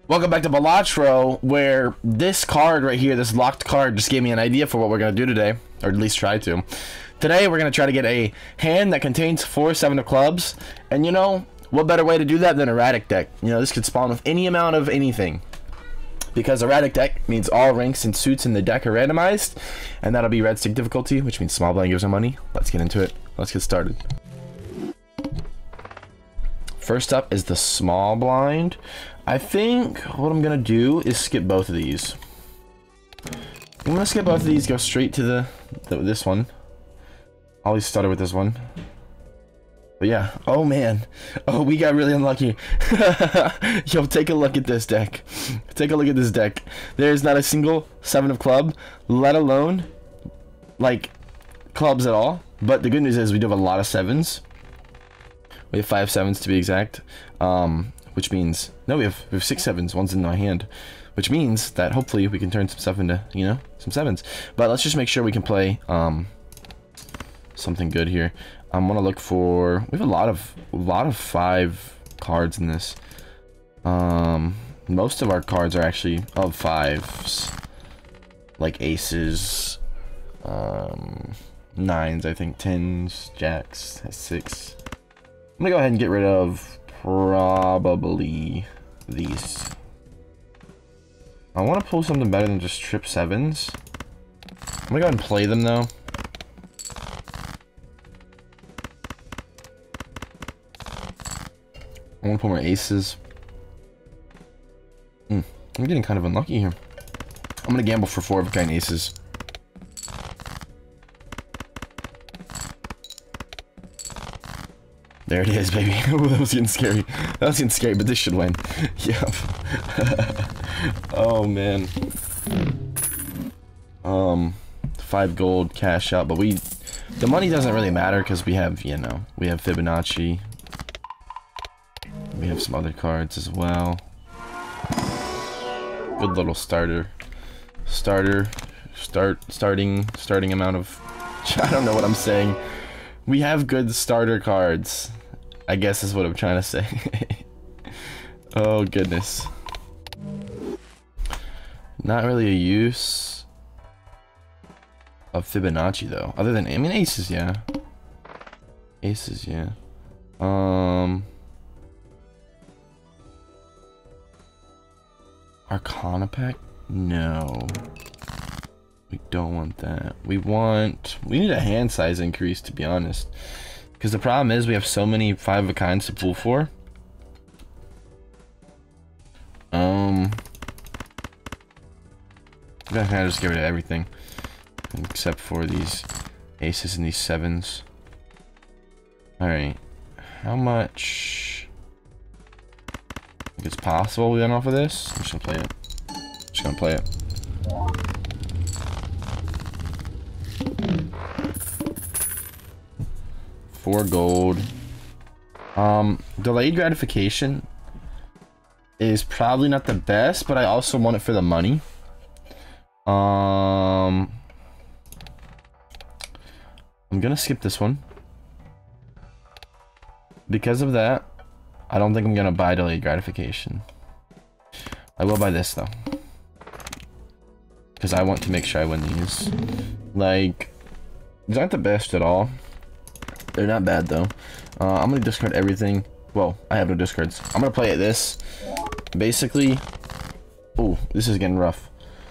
Welcome back to Balatro, where this card right here, this locked card, just gave me an idea for what we're going to do today, or at least try to. Today, we're going to try to get a hand that contains 4 7 of clubs, and you know, what better way to do that than erratic deck? You know, this could spawn with any amount of anything, because erratic deck means all ranks and suits in the deck are randomized, and that'll be red stick difficulty, which means small blind gives them money. Let's get into it. Let's get started. First up is the small blind. I think what I'm gonna do is skip both of these. I'm gonna skip both of these, go straight to this one. I'll always started with this one. But yeah, oh man. Oh, we got really unlucky. Yo, take a look at this deck. Take a look at this deck. There's not a single 7 of club, let alone like clubs at all. But the good news is we do have a lot of 7s. We have 5 7s to be exact, which means no, we have 6 7s. One's in my hand, which means that hopefully we can turn some stuff into, you know, some 7s. But let's just make sure we can play something good here. I want to look for. We have a lot of 5 cards in this. Most of our cards are actually of 5s, like aces, 9s, I think 10s, jacks, 6. I'm gonna go ahead and get rid of probably these. I want to pull something better than just trip 7s. I'm gonna go ahead and play them though. I want to pull more aces. I'm getting kind of unlucky here. I'm gonna gamble for 4 of a kind aces. There it is, baby. Ooh, that was getting scary. That was getting scary, but this should win. Yep. Oh man. 5 gold cash out, but the money doesn't really matter because we have, you know, we have Fibonacci. We have some other cards as well. Good little starting amount of. I don't know what I'm saying. We have good starter cards, I guess is what I'm trying to say. Oh goodness. Not really a use of Fibonacci though, other than, I mean, aces, yeah. Aces, yeah. Arcana pack? No. We don't want that. We need a hand size increase, to be honest. Because the problem is we have so many 5 of a kinds to pull for. I'm gonna kind of just get rid of everything. Except for these aces and these 7s. Alright. How much? I think it's possible we went off of this. I'm just gonna play it. Just gonna play it. $4 gold. Delayed gratification is probably not the best, but I also want it for the money. I'm gonna skip this one. Because of that, I don't think I'm gonna buy delayed gratification. I will buy this though. Because I want to make sure I win these. Like, these aren't the best at all. They're not bad though. I'm gonna discard everything. Well, I have no discards. I'm gonna play at this. Basically, oh, this is getting rough.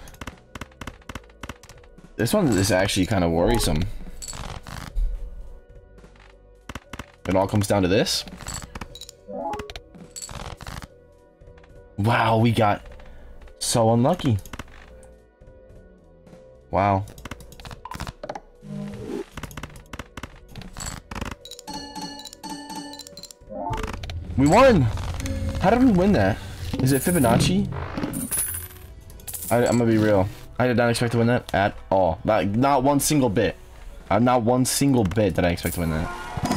This one is actually kind of worrisome. It all comes down to this. Wow, we got so unlucky. Wow. We won! How did we win that? Is it Fibonacci? I'm gonna be real. I did not expect to win that at all. Not one single bit. Not one single bit did I expect to win that.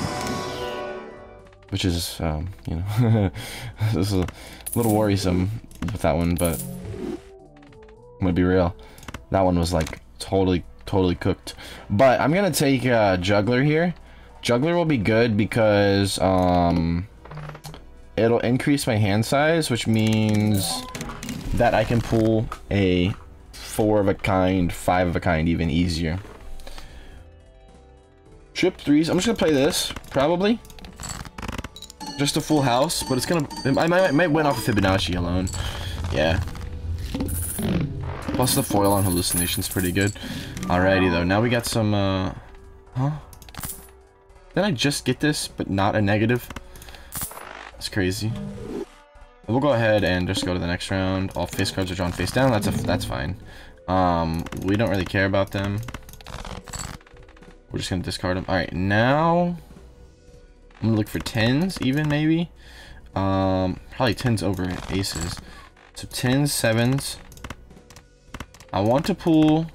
Which is, you know, this is a little worrisome with that one, but I'm gonna be real. That one was like totally cooked. But I'm gonna take Juggler here. Juggler will be good because it'll increase my hand size, which means that I can pull a 4 of a kind, 5 of a kind even easier. Trip 3s. I'm just gonna play this, probably. Just a full house, but it's gonna... I might win off of Fibonacci alone. Yeah. Plus the foil on hallucination's pretty good. Alrighty though, now we got some huh? Did I just get this, but not a negative? That's crazy. We'll go ahead and just go to the next round. All face cards are drawn face down. That's fine. We don't really care about them. We're just gonna discard them. Alright, now I'm gonna look for 10s even maybe. Probably 10s over aces. So 10s, 7s. I want to pull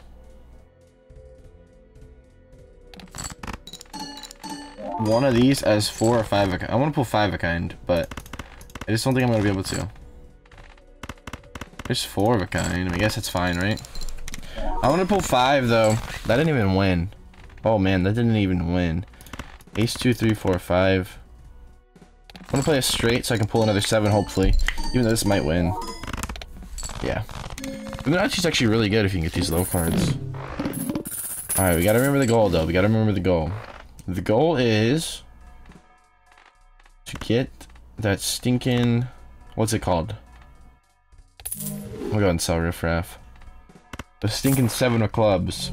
one of these as 4 or 5 of a kind. I want to pull 5 of a kind, but I just don't think I'm going to be able to. There's 4 of a kind. I guess that's fine, right? I want to pull 5, though. That didn't even win. Oh, man, that didn't even win. Ace, 2, 3, 4, 5. I'm going to play a straight so I can pull another 7, hopefully. Even though this might win. Yeah. Fibonacci's actually really good if you can get these low cards. Alright, we gotta remember the goal, though. We gotta remember the goal. The goal is to get that stinking... What's it called? I'll go ahead and sell Riffraff. The stinking 7 of clubs.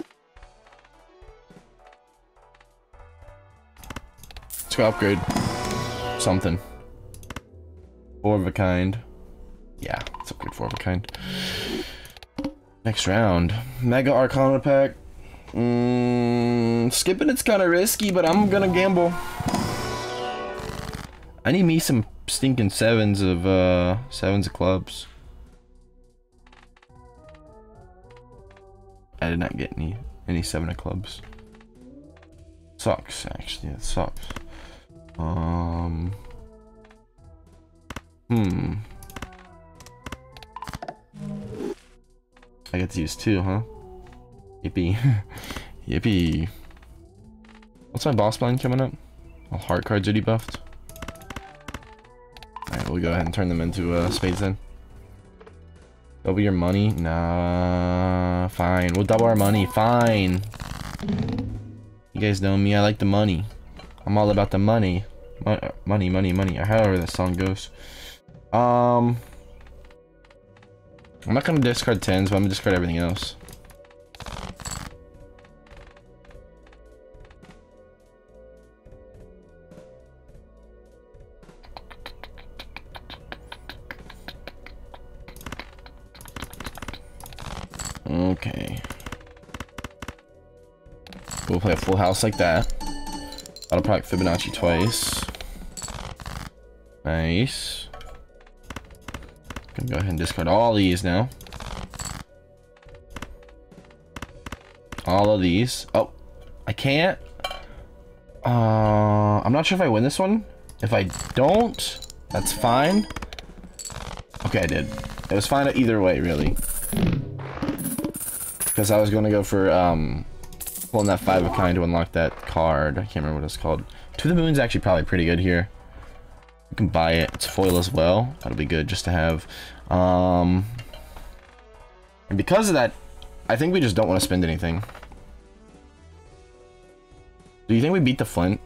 Let's go upgrade. Something. 4 of a kind. Yeah, let's upgrade 4 of a kind. Next round. Mega Arcana pack. Skipping it's kind of risky, but I'm gonna gamble. I need me some stinking 7s of clubs. I did not get any 7 of clubs. Sucks, actually. It sucks. I get to use 2, huh? Yippee. Yippee. What's my boss blind coming up? All heart cards are debuffed. Alright, we'll go ahead and turn them into spades then. Double your money? Nah, fine. We'll double our money. Fine. You guys know me. I like the money. I'm all about the money. Money, money, money. However that song goes. I'm not gonna discard 10s, but I'm gonna discard everything else. Okay. We'll play a full house like that. That'll probably Fibonacci twice. Nice. Gonna go ahead and discard all these now. All of these. Oh, I can't. I'm not sure if I win this one. If I don't, that's fine. Okay, I did. It was fine either way, really. Because I was going to go for pulling that 5 of a kind to unlock that card. I can't remember what it's called. To the Moon's actually probably pretty good here. You can buy it. It's foil as well. That'll be good just to have. And because of that, I think we just don't want to spend anything. Do you think we beat the Flint?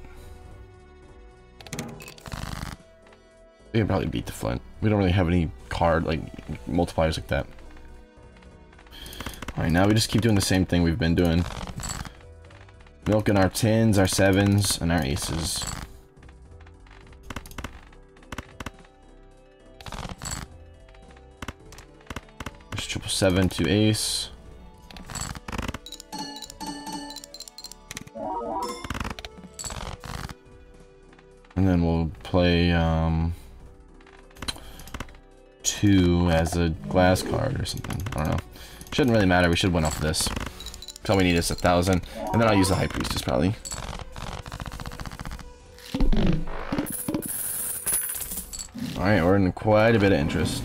We can probably beat the Flint. We don't really have any card, like, multipliers like that. Alright, now we just keep doing the same thing we've been doing. Milking our 10s, our 7s, and our aces. There's 777 to ace. And then we'll play 2 as a glass card or something. I don't know. Shouldn't really matter. We should win off of this. All we need is 1,000. And then I'll use the High Priestess probably. Alright, we're in quite a bit of interest.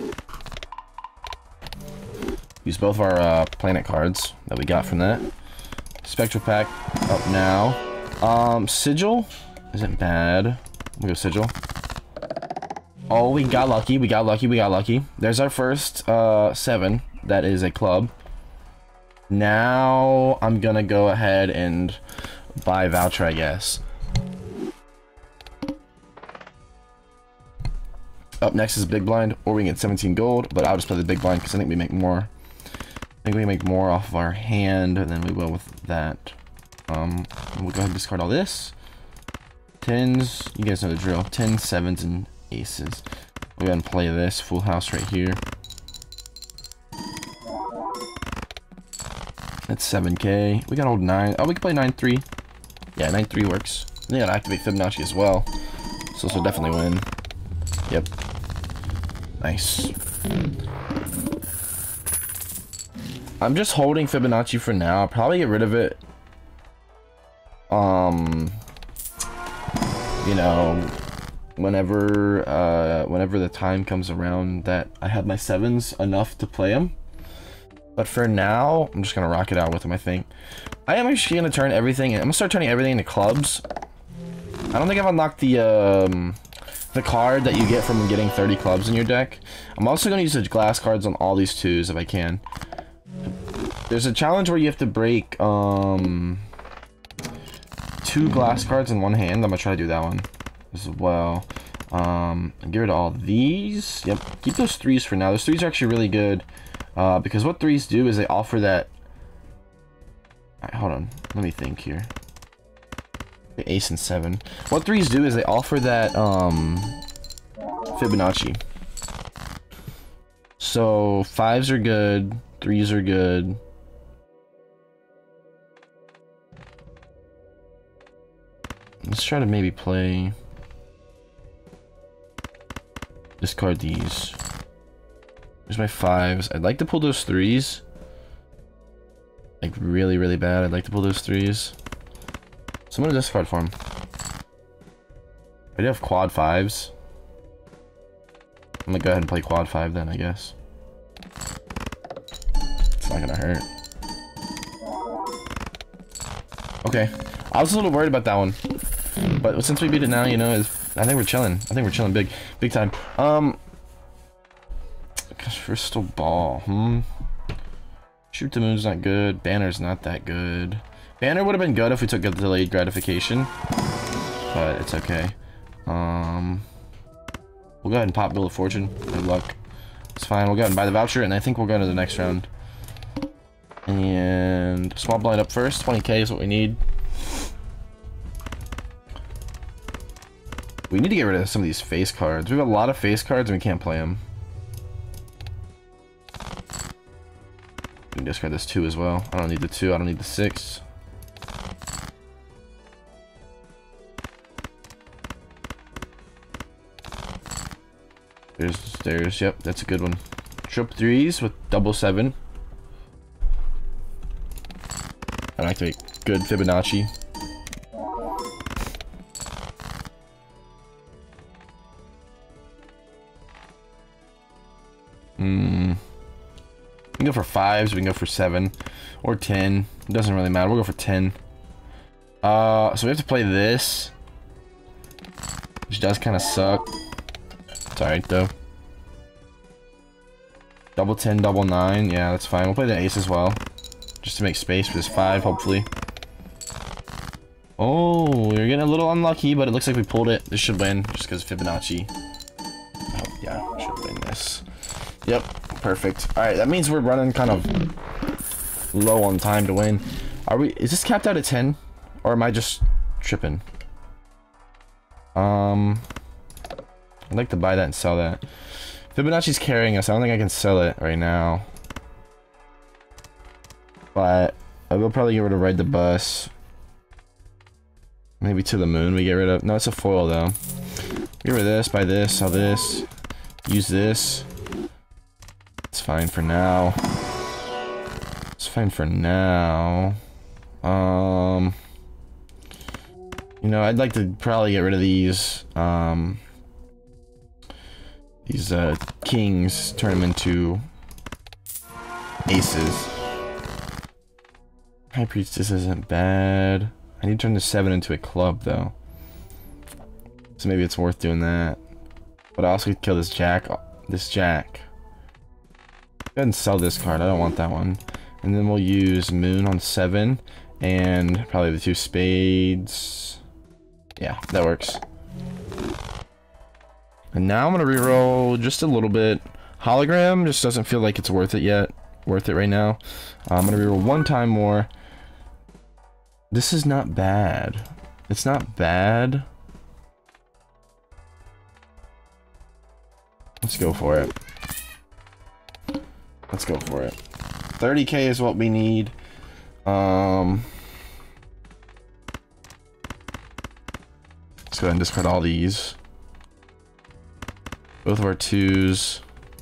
Use both of our planet cards that we got from that. Spectral Pack up now. Sigil isn't bad. We'll go Sigil. Oh, we got lucky. We got lucky. We got lucky. There's our first 7. That is a club. Now I'm gonna go ahead and buy a voucher, I guess. Up next is big blind, or we can get 17 gold, but I'll just play the big blind because I think we make more. I think we make more off of our hand than we will with that. We'll go ahead and discard all this. 10s, you guys know the drill. 10s, 7s, and aces. We'll go ahead and play this full house right here. That's 7k. We got old 9. Oh, we can play 9-3. Yeah, 9-3 works. They gotta activate Fibonacci as well. So this will definitely win. Yep. Nice. I'm just holding Fibonacci for now. I'll probably get rid of it. You know, whenever the time comes around that I have my 7s enough to play them. But for now, I'm just gonna rock it out with them, I think. I am actually gonna turn everything. I'm gonna start turning everything into clubs. I don't think I've unlocked the card that you get from getting 30 clubs in your deck. I'm also gonna use the glass cards on all these 2s if I can. There's a challenge where you have to break 2 glass cards in one hand. I'm gonna try to do that one as well. Get rid of all these. Yep, keep those 3s for now. Those 3s are actually really good. Because what 3s do is they offer that... Alright, hold on. Let me think here. The ace and 7. What 3s do is they offer that, Fibonacci. So, 5s are good. 3s are good. Let's try to maybe play... discard these. There's my 5s. I'd like to pull those 3s. Like, really, really bad. I'd like to pull those 3s. So I'm gonna discard for him. I do have quad 5s. I'm gonna go ahead and play quad 5 then, I guess. It's not gonna hurt. Okay. I was a little worried about that one. But since we beat it now, you know, I think we're chilling. I think we're chilling big time. Crystal ball, Shoot the moon's not good. Banner's not that good. Banner would have been good if we took a delayed gratification, but it's okay. We'll go ahead and pop Wheel of Fortune. Good luck. It's fine. We'll go ahead and buy the voucher, and I think we'll go to the next round. And small blind up first. 20k is what we need. We need to get rid of some of these face cards. We have a lot of face cards, and we can't play them. We can discard this 2 as well. I don't need the 2. I don't need the 6. There's, yep, that's a good one. Trip 3s with double 7. And activate good Fibonacci. We can go for 5s, we can go for 7 or 10. It doesn't really matter. We'll go for 10. So we have to play this, which does kind of suck. It's alright though. Double 10, double 9. Yeah, that's fine. We'll play the ace as well, just to make space for this 5, hopefully. Oh, we're getting a little unlucky, but it looks like we pulled it. This should win, just because Fibonacci. Oh, yeah, should win this. Yep, perfect. Alright, that means we're running kind of low on time to win. Is this capped out at 10? Or am I just tripping? I'd like to buy that and sell that. Fibonacci's carrying us. I don't think I can sell it right now. But I will probably get rid of Ride the Bus. Maybe To the Moon we get rid of. No, it's a foil though. Get rid of this, buy this, sell this. Use this. It's fine for now. It's fine for now. You know, I'd like to probably get rid of these kings, turn them into aces. High Priestess isn't bad. I need to turn the 7 into a club though, so maybe it's worth doing that. But I also could kill this jack. This jack. Go ahead and sell this card. I don't want that one. And then we'll use moon on 7. And probably the 2 spades. Yeah, that works. And now I'm gonna reroll just a little bit. Hologram just doesn't feel like it's worth it yet. Worth it right now. I'm gonna reroll 1 time more. This is not bad. It's not bad. Let's go for it. Let's go for it. 30k is what we need. Let's go ahead and discard all these. Both of our 2s.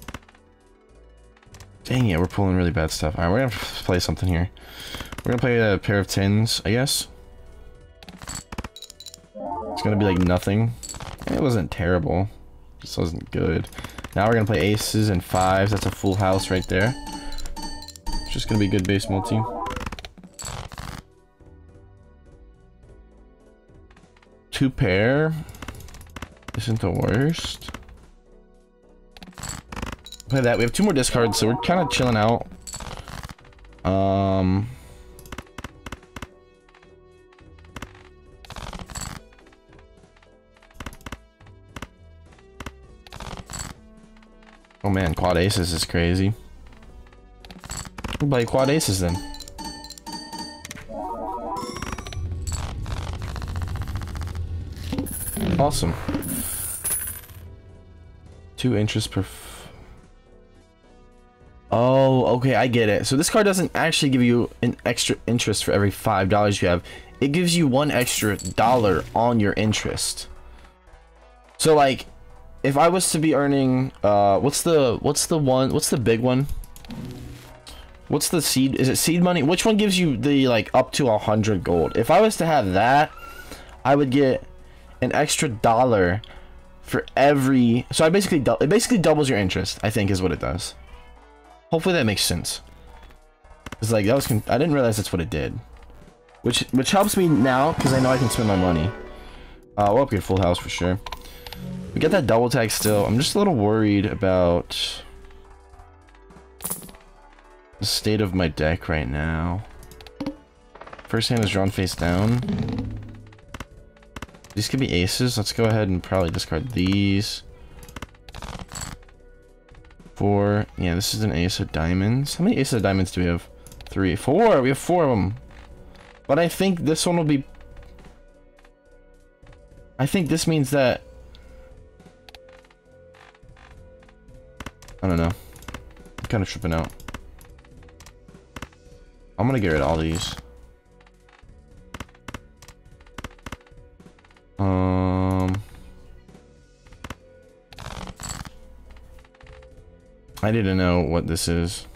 Dang it, we're pulling really bad stuff. Alright, we're gonna play something here. We're gonna play a pair of 10s, I guess. It's gonna be like nothing. It wasn't terrible. Just wasn't good. Now we're gonna play aces and 5s. That's a full house right there. It's just gonna be good base multi. Two pair isn't the worst. Play that. We have 2 more discards, so we're kind of chilling out. Oh man, quad aces is crazy. We'll play quad aces then. Awesome. 2 interest per... Oh, okay, I get it. So this card doesn't actually give you an extra interest for every $5 you have. It gives you 1 extra dollar on your interest. So like, if I was to be earning, what's the big one? What's the seed? Is it seed money? Which one gives you the like up to 100 gold? If I was to have that, I would get an extra dollar for every. So it basically doubles your interest, I think is what it does. Hopefully that makes sense. It's like that was. I didn't realize that's what it did. Which helps me now because I know I can spend my money. We'll upgrade full house for sure. We got that double tag still. I'm just a little worried about the state of my deck right now. First hand is drawn face down. These could be aces. Let's go ahead and probably discard these. 4. Yeah, this is an ace of diamonds. How many aces of diamonds do we have? 3. 4. We have 4 of them. But I think this one will be... I think this means that... I don't know. I'm kind of tripping out. I'm gonna get rid of all these. I need to know what this is.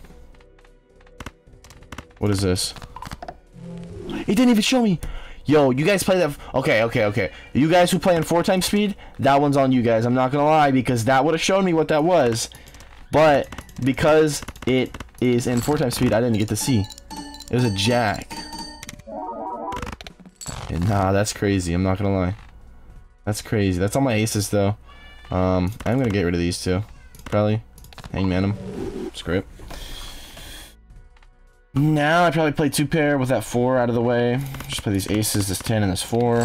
What is this? It didn't even show me. Yo, you guys play that? Okay. You guys who play in 4 times speed, that one's on you guys. I'm not gonna lie, because that would have shown me what that was. But because it is in 4 times speed, I didn't get to see. It was a jack. And nah, that's crazy. I'm not gonna lie. That's crazy. That's all my aces though. I'm gonna get rid of these 2. Probably. Hangman them. Screw it. Now I probably play 2 pair with that 4 out of the way. Just play these aces, this 10 and this 4.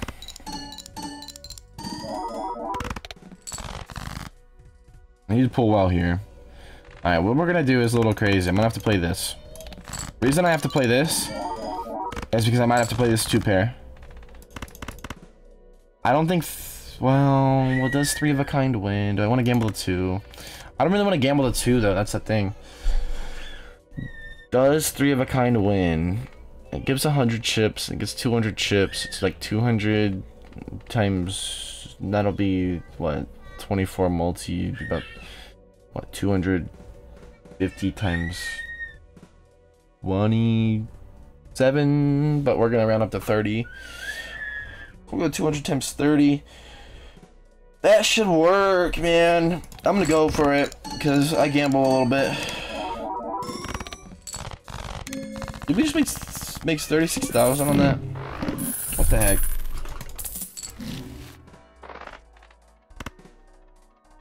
I need to pull well here. Alright, what we're gonna do is a little crazy. I'm gonna have to play this. The reason I have to play this is because I might have to play this 2 pair. I don't think... well, does 3 of a kind win? Do I want to gamble the 2? I don't really want to gamble the 2 though, that's the thing. Does 3 of a kind win? It gives 100 chips, it gives 200 chips. It's like 200 times... that'll be, what, 24 multi, about, what, 250 times 27, but we're gonna round up to 30. We'll go 200 times 30. That should work, man. I'm gonna go for it, because I gamble a little bit. Did we just make 36,000 on that? What the heck?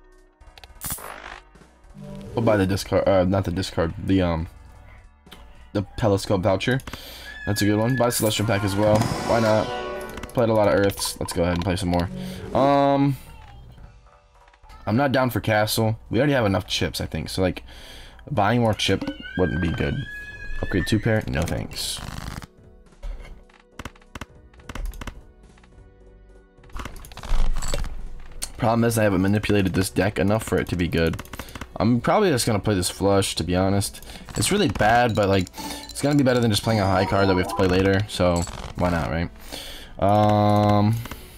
We'll buy the discard, not the discard, the telescope voucher. That's a good one. Buy Celestial Pack as well. Why not? Played a lot of Earths. Let's go ahead and play some more. I'm not down for Castle. We already have enough chips, I think. So, like, buying more chip wouldn't be good. Upgrade 2 pair? No thanks. Problem is, I haven't manipulated this deck enough for it to be good. I'm probably just gonna play this flush, to be honest. It's really bad, but like, it's gonna be better than just playing a high card that we have to play later. So why not, right? I'm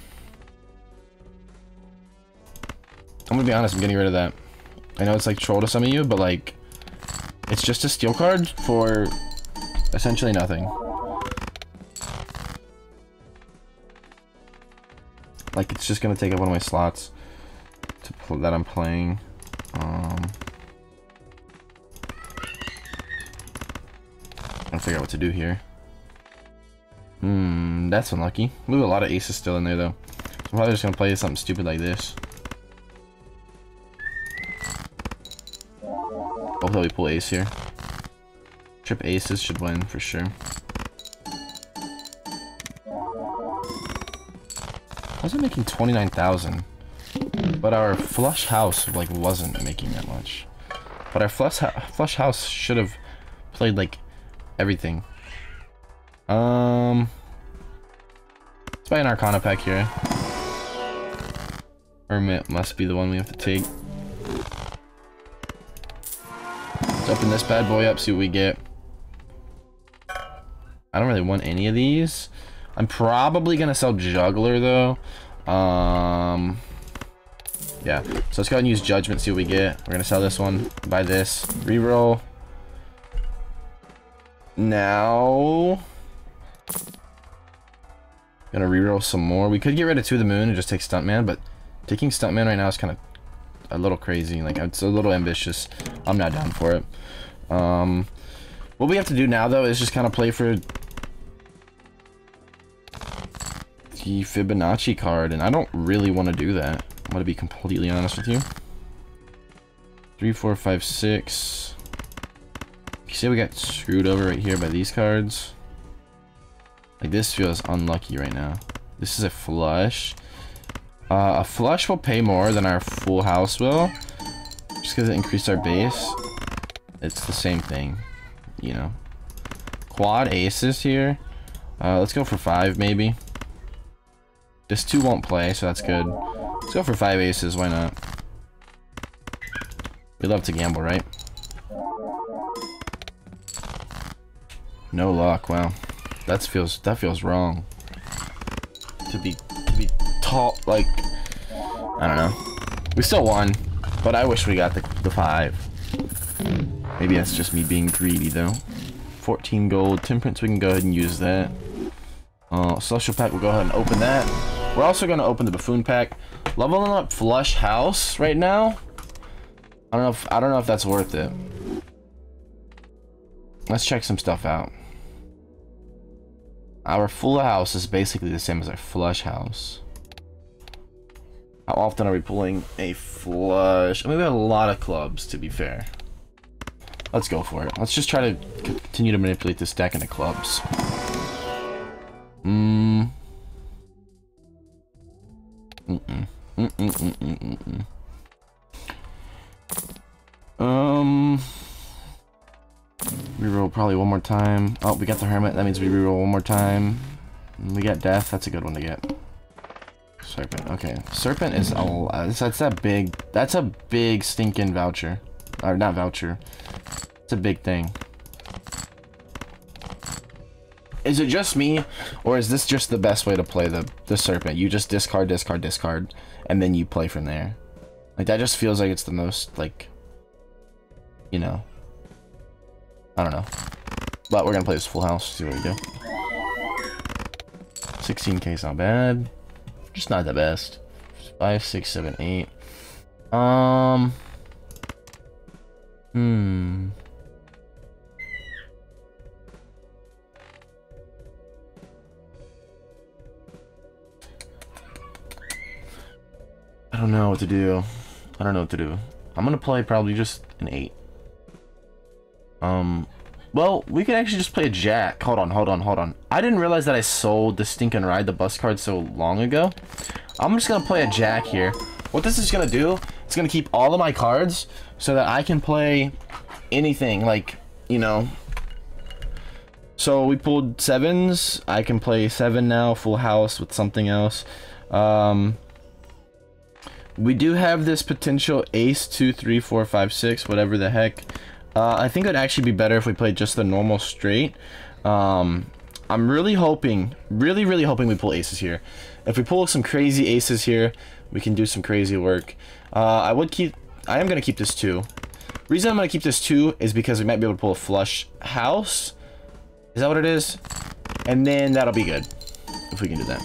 gonna be honest. I'm getting rid of that. I know it's like troll to some of you, but like, it's just a steal card for essentially nothing. Like, it's just gonna take up one of my slots that I'm playing. Trying to figure out what to do here. That's unlucky. We have a lot of aces still in there though. So I'm probably just gonna play something stupid like this. Hopefully we pull ace here. Trip aces should win for sure. How's it making 29,000? But our flush house like wasn't making that much. But our flush house should have played like everything. Let's buy an Arcana pack here. Hermit must be the one we have to take. Let's open this bad boy up, see what we get. I don't really want any of these. I'm probably gonna sell Juggler though. Yeah, so let's go ahead and use Judgment, see what we get. We're gonna sell this one, buy this, reroll. Now, gonna reroll some more. We could get rid of Two of the Moon and just take Stuntman, but taking Stuntman right now is kind of a little crazy. Like, it's a little ambitious. I'm not down for it. What we have to do now though is just kind of play for the Fibonacci card, and I don't really want to do that. I'm gonna be completely honest with you. 3, 4, 5, 6. You see we got screwed over right here by these cards. Like, this feels unlucky right now. This is a flush. A flush will pay more than our full house will, just because it increased our base. It's the same thing, you know. Quad aces here. Let's go for 5 maybe. This 2 won't play, so that's good. Let's go for 5 aces, why not? We love to gamble, right? No luck, wow. That feels wrong. To be taught, like, I don't know. We still won, but I wish we got the 5. Maybe that's just me being greedy though. 14 gold, Temperance, we can go ahead and use that. Celestial pack, we'll go ahead and open that. We're also gonna open the Buffoon pack. Leveling up flush house right now. I don't know if that's worth it. Let's check some stuff out. Our full house is basically the same as our flush house. How often are we pulling a flush? I mean, we have a lot of clubs, to be fair. Let's go for it. Let's just try to continue to manipulate this deck into clubs. Reroll probably one more time. Oh, we got the Hermit. That means we reroll one more time. We got Death. That's a good one to get. Serpent. Okay, Serpent is that's a big stinking voucher, or not voucher. It's a big thing. Is it just me, or is this just the best way to play the Serpent? You just discard, discard, discard, and then you play from there. Like, that just feels like it's the most, like, you know, I don't know. But we're gonna play this full house, see what we do. 16k is not bad. Just not the best. 5, 6, 7, 8. I don't know what to do. I don't know what to do. I'm gonna play probably just an 8. Well, we could actually just play a jack. Hold on. I didn't realize that I sold the Stink and Ride the bus card so long ago. I'm just gonna play a jack here. What this is gonna do, it's gonna keep all of my cards so that I can play anything, like, you know. So we pulled 7s. I can play 7 now, full house with something else. We do have this potential ace 2, 3, 4, 5, 6, whatever the heck. I think it'd actually be better if we played just the normal straight. I'm really hoping, really hoping we pull aces here. If we pull some crazy aces here, we can do some crazy work. I am gonna keep this 2. Reason I'm gonna keep this 2 is because we might be able to pull a flush house. Is that what it is? And then that'll be good if we can do that.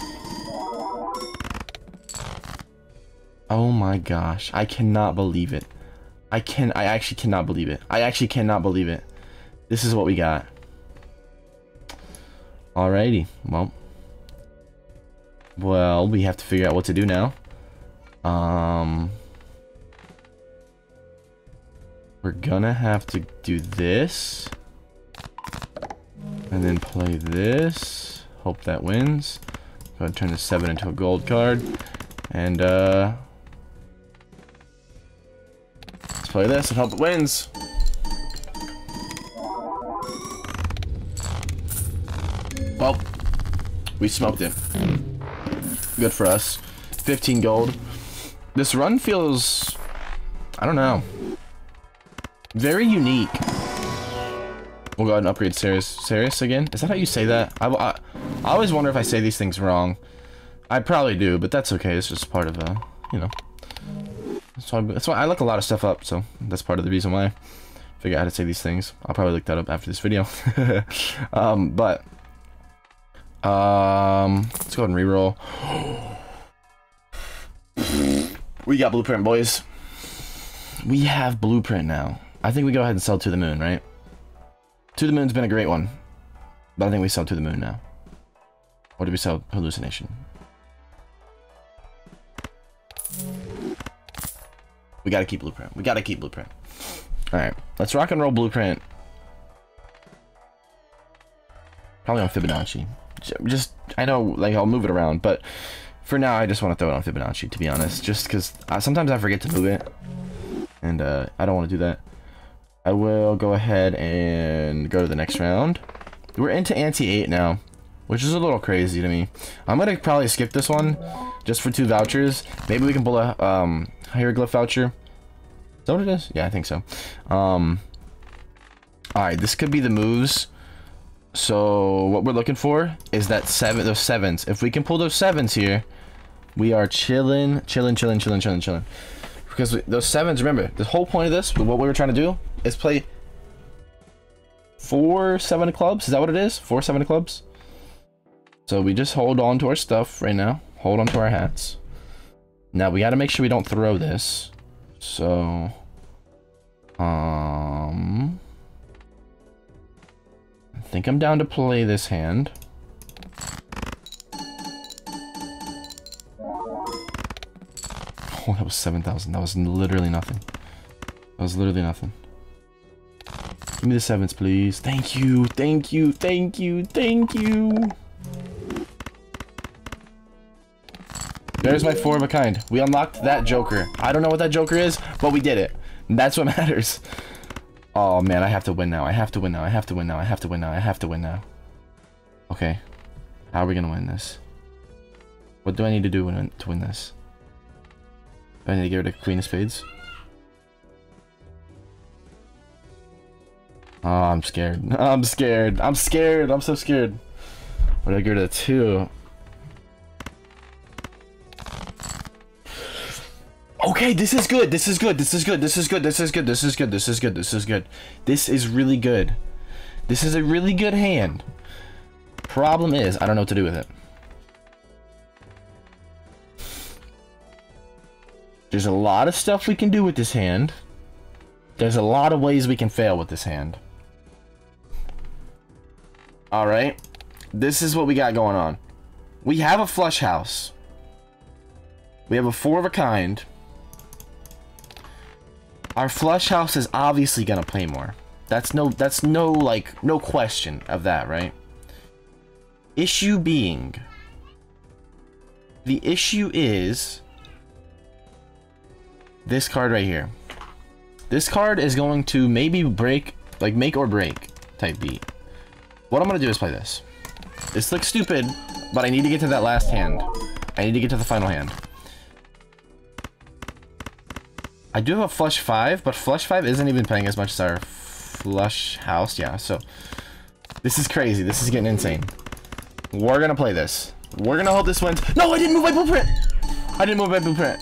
Oh my gosh, I cannot believe it. I actually cannot believe it. I actually cannot believe it. This is what we got. Alrighty, well, we have to figure out what to do now. We're gonna have to do this. And then play this. Hope that wins. Go ahead and turn the 7 into a gold card. And, let's play this and hope it wins. Well, we smoked it. Good for us. 15 gold. This run feels, I don't know, very unique. We'll go ahead and upgrade Ceres again. Is that how you say that? I always wonder if I say these things wrong. I probably do, but that's okay. It's just part of, you know. That's why I look a lot of stuff up, so that's part of the reason why I figure out how to say these things. I'll probably look that up after this video. Let's go ahead and reroll. We got blueprint, boys. We have blueprint now. I think we go ahead and sell To the Moon, right? To the Moon's been a great one, but I think we sell To the Moon now. Or do we sell Hallucination? We gotta keep blueprint. We gotta keep blueprint. Alright, let's rock and roll blueprint. Probably on Fibonacci. Just, I know, like, I'll move it around, but for now, I just want to throw it on Fibonacci, to be honest. Just because sometimes I forget to move it, and I don't want to do that. I will go ahead and go to the next round. We're into ante-8 now, which is a little crazy to me. I'm going to probably skip this one just for 2 vouchers. Maybe we can pull a hieroglyph voucher. Is that what it is? Yeah, I think so. Alright, this could be the moves. So what we're looking for is that those 7s. If we can pull those 7s here, we are chilling. Because those 7s, remember, the whole point of this, what we were trying to do, is play 4 7 of clubs. Is that what it is? 4 7 of clubs. So we just hold on to our stuff right now. Hold on to our hats. Now we got to make sure we don't throw this. So, I think I'm down to play this hand. Oh, that was 7,000. That was literally nothing. That was literally nothing. Give me the 7s, please. Thank you. Thank you. Thank you. Thank you. There's my 4 of a kind. We unlocked that Joker. I don't know what that Joker is, but we did it. And that's what matters. Oh man, I have to win now. I have to win now. I have to win now. I have to win now. I have to win now. Okay. How are we gonna win this? What do I need to do to win this? Do I need to get rid of Queen of Spades? Oh, I'm scared. I'm scared. I'm scared. I'm so scared. What did I get rid of 2? Okay, this is good. This is good. This is good. This is good. This is good. This is good. This is good. This is good. This is really good. This is a really good hand. Problem is, I don't know what to do with it. There's a lot of stuff we can do with this hand. There's a lot of ways we can fail with this hand. Alright. This is what we got going on. We have a flush house. We have a 4 of a kind. Our flush house is obviously gonna play more. That's no like no question of that, right? Issue being, the issue is this card right here. This card is going to maybe break, like make or break type beat. What I'm gonna do is play this. This looks stupid, but I need to get to that last hand. I need to get to the final hand. I do have a flush 5, but flush 5 isn't even playing as much as our flush house. Yeah, so this is crazy. This is getting insane. We're gonna play this. We're gonna hope this wins. No, I didn't move my blueprint. I didn't move my blueprint.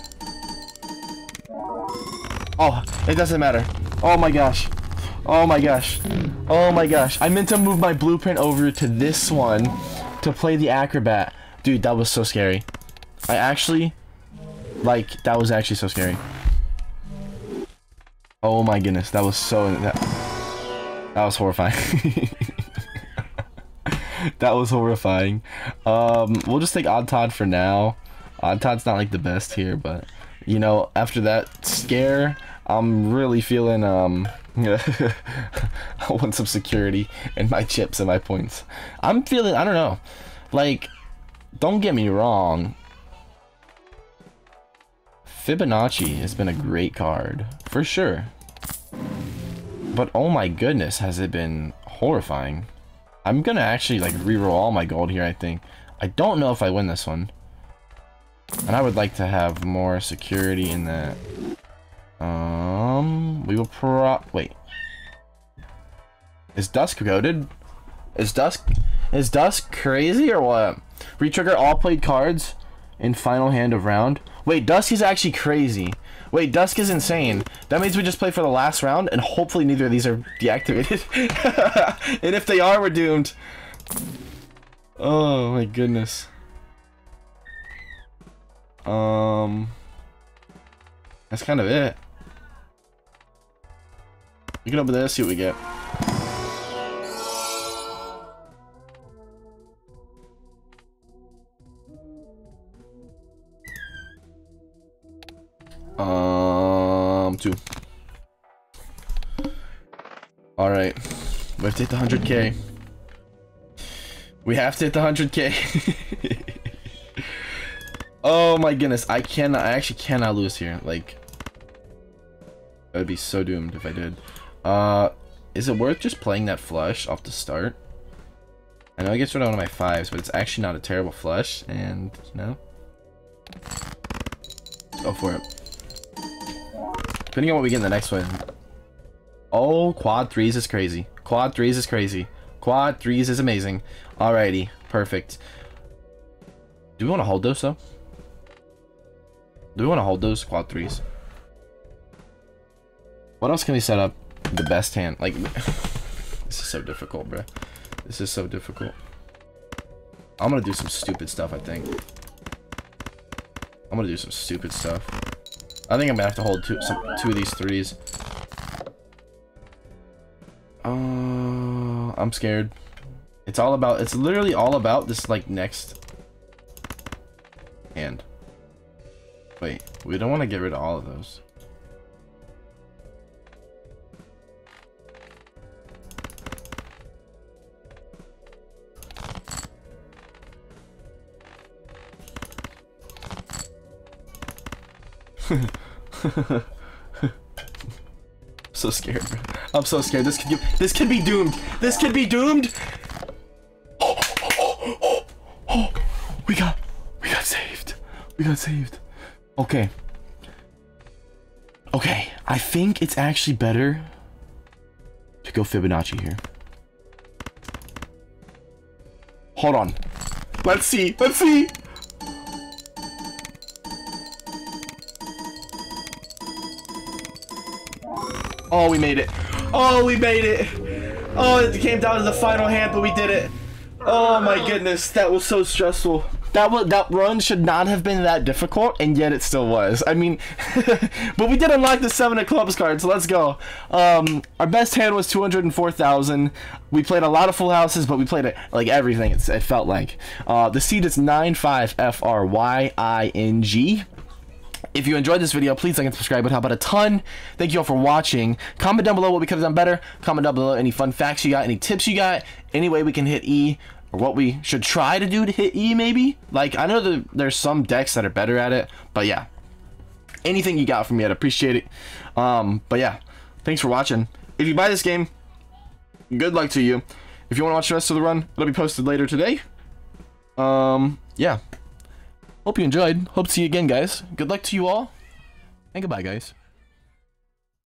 Oh, it doesn't matter. Oh my gosh. Oh my gosh. Oh my gosh. I meant to move my blueprint over to this one to play the acrobat. Dude, that was so scary. I actually, like, that was actually so scary. Oh my goodness, that was so, that was horrifying. That was horrifying. We'll just take Odd Todd for now. Odd Todd's not like the best here, but you know, after that scare, I'm really feeling I want some security in my chips and my points. I'm feeling, I don't know, like, don't get me wrong, Fibonacci has been a great card for sure, but oh my goodness, has it been horrifying. I'm gonna actually like reroll all my gold here. I think I don't know if I win this one, and I would like to have more security in that. We will wait. Is Dusk goated? Is Dusk crazy or what? Retrigger all played cards in final hand of round. Wait, Dusk is actually crazy. Wait, Dusk is insane. That means we just play for the last round, and hopefully neither of these are deactivated. And if they are, we're doomed. Oh my goodness. That's kind of it. We can open this, see what we get. Two. Alright. We have to hit the 100K. We have to hit the 100K. Oh my goodness. I actually cannot lose here. Like, I would be so doomed if I did. Is it worth just playing that flush off the start? I know I get rid of one of my 5s, but it's actually not a terrible flush, and you know, go for it. Depending on what we get in the next one. Oh, quad 3s is crazy. Quad 3s is crazy. Quad 3s is amazing. Alrighty, perfect. Do we want to hold those though? Do we want to hold those quad 3s? What else can we set up? The best hand. Like, this is so difficult, bro. This is so difficult. I'm gonna do some stupid stuff, I think. I'm gonna do some stupid stuff. I think I'm gonna have to hold two of these 3s. I'm scared. It's literally all about this, like, next hand. Wait, we don't want to get rid of all of those. So scared, bro. I'm so scared. This could be doomed. This could be doomed. We got saved. We got saved. Okay. Okay. I think it's actually better to go Fibonacci here. Hold on. Let's see. Let's see. Oh, we made it. Oh, we made it. Oh, it came down to the final hand, but we did it. Oh my goodness, that was so stressful. That run should not have been that difficult, and yet it still was. I mean, but we did unlock the 7 of clubs card, so let's go. Our best hand was 204,000. We played a lot of full houses, but we played it like everything. It felt like. The seed is 95FRYING. If you enjoyed this video, please like and subscribe. It would help out a ton. Thank you all for watching. Comment down below what we could have done better. Comment down below any fun facts you got, any tips you got, any way we can hit E, or what we should try to do to hit E maybe. Like, I know that there's some decks that are better at it, but yeah. Anything you got from me, I'd appreciate it. But yeah, thanks for watching. If you buy this game, good luck to you. If you want to watch the rest of the run, it'll be posted later today. Yeah. Hope you enjoyed. Hope to see you again, guys. Good luck to you all. And goodbye, guys.